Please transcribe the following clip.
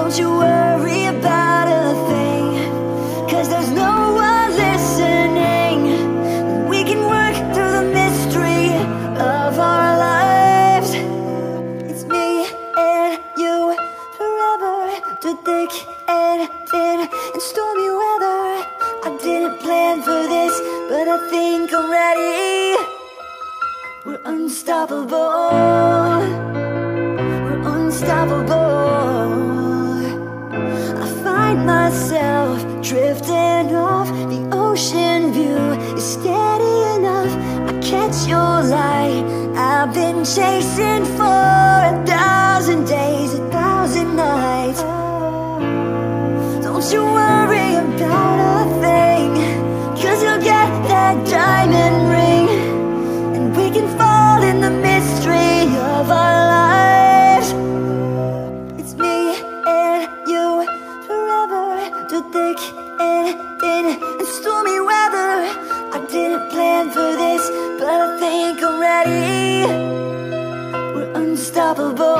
Don't you worry about a thing, 'cause there's no one listening. We can work through the mystery of our lives. It's me and you forever, through thick and thin and stormy weather. I didn't plan for this, but I think I'm ready. We're unstoppable. We're unstoppable. I find myself drifting off. The ocean view is steady enough. I catch your light. I've been chasing for 1,000 days, 1,000 nights. Don't you worry about a thing, 'cause you'll get that diamond ring, and we can fall in the mystery of our lives. It's me and you forever, through thick and thin and stormy weather. I didn't plan for this, but I think I'm ready. We're unstoppable.